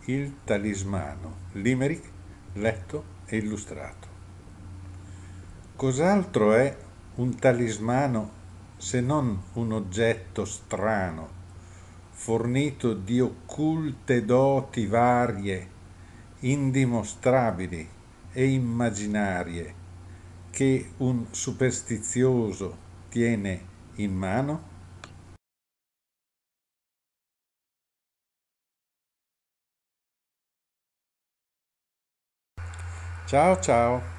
Il talismano, limerick letto e illustrato. Cos'altro è un talismano se non un oggetto strano, fornito di occulte doti varie, indimostrabili e immaginarie, che un superstizioso tiene in mano? Ciao ciao!